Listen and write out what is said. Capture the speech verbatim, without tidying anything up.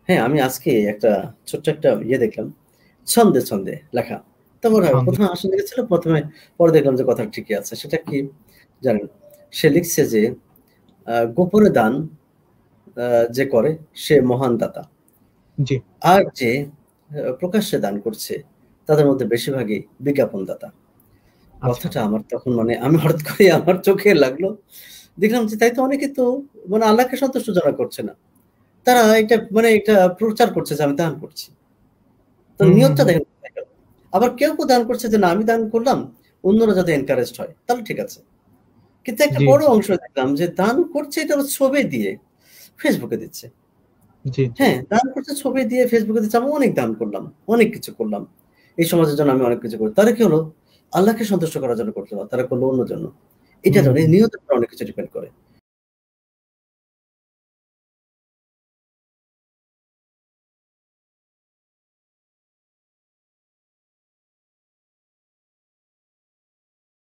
হ্যাঁ, আমি আজকে একটা ছোট্ট একটা ইয়ে দেখলাম। ছন্দে, ছন্দে লেখা। তারপর ছন্দে। প্রথম এ হাসি লেগেছিল। প্রথম এ পরে দেখলাম যে কথা ঠিকই আছে। সেটা কি জানেন? সে লিখছে যে আ গোপনে দান আ যে করে সে মহান দাতা। জি। আর যে আ প্রকাশ্যে দান করছে তাদের মধ্যে বেশিরভাগই বিজ্ঞাপনদাতা। আচ্ছা। কথাটা আমার তখন মানে আমি হঠাৎ করে আমার চোখে লাগলো। দেখলাম যে তাই তো অনেকে তো মানে আল্লাহকে সন্তুষ্টজনক করছে না। তারা এটা মানে এটা প্রচার করছে যে আমি দান করছি। তো হুম, হুম, নিয়তটা হুম। দেখেন। আবার কেউ, কেউ দান করছে যে না আমি দান করলাম, অন্যরা যাতে এনকারেজড হয়, তাহলে ঠিক আছে। কিন্তু একটা জি, বড় জি। অংশ দেখলাম যে দান করছে এটা হলো ছবি দিয়ে Facebook এ দিচ্ছে। জি, জি। হ্যাঁ, দান করছে ছবি দিয়ে Facebook এ দিচ্ছে। আমি অনেক দান করলাম, অনেক কিছু করলাম। এই সমাজের জন্য আমি অনেক কিছু করি। তারা কি হলো? আল্লাহকে সন্তুষ্ট করার জন্য করল না। তারা করল অন্যের জন্য। এটা হুম, ধরেন হুম। নিয়তের উপর অনেক কিছু ডিপেন্ড করে।